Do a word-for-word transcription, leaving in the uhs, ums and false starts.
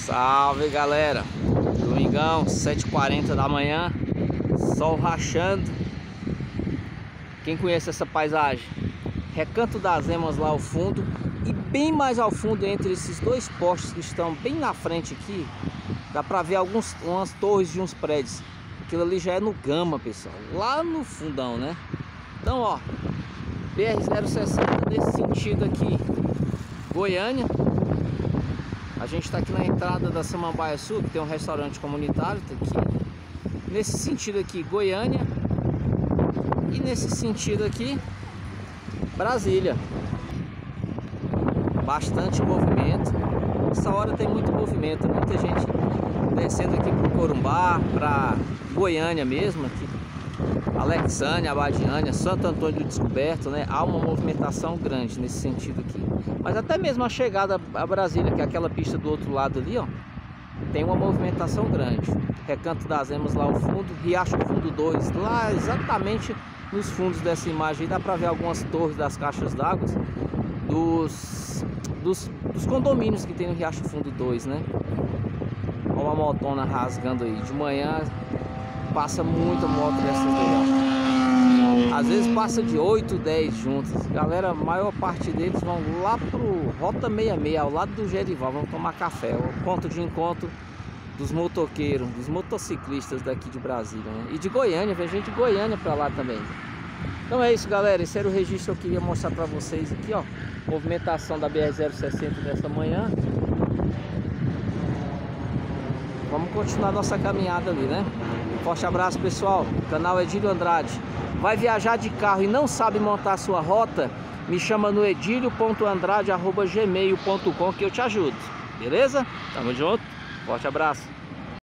Salve, galera, domingão, sete e quarenta da manhã, sol rachando. Quem conhece essa paisagem? Recanto das Emas lá ao fundo, e bem mais ao fundo, entre esses dois postes que estão bem na frente aqui, dá pra ver algumas umas torres de uns prédios. Aquilo ali já é no Gama, pessoal, lá no fundão, né? Então, ó, B R zero sessenta nesse sentido aqui, Goiânia. A gente está aqui na entrada da Samambaia Sul, que tem um restaurante comunitário, tá aqui. Nesse sentido aqui, Goiânia. E nesse sentido aqui, Brasília. Bastante movimento. Essa hora tem muito movimento, muita gente descendo aqui para o Corumbá, para Goiânia mesmo, aqui. Alexânia, Abadiânia, Santo Antônio do Descoberto, né? Há uma movimentação grande nesse sentido aqui. Mas até mesmo a chegada a Brasília, que é aquela pista do outro lado ali, ó, tem uma movimentação grande. Recanto das Emas lá ao fundo, Riacho Fundo dois, lá exatamente nos fundos dessa imagem aí, dá pra ver algumas torres das caixas d'água dos, dos, dos condomínios que tem no Riacho Fundo dois, né? Olha uma motona rasgando aí. De manhã passa muita moto dessas daí, ó. Às vezes passa de oito, dez juntas. Galera, a maior parte deles vão lá pro Rota sessenta e seis, ao lado do Gerival, vão tomar café. O ponto de encontro dos motoqueiros, dos motociclistas daqui de Brasília, né? E de Goiânia, vem gente de Goiânia pra lá também. Então é isso, galera, esse era o registro que eu queria mostrar pra vocês aqui, ó. Movimentação da B R zero sessenta dessa manhã. Vamos continuar nossa caminhada ali, né? Forte abraço, pessoal. O canal Edílio Andrade. Vai viajar de carro e não sabe montar a sua rota? Me chama no edilio ponto andrade arroba gmail ponto com que eu te ajudo. Beleza? Tamo junto. Forte abraço.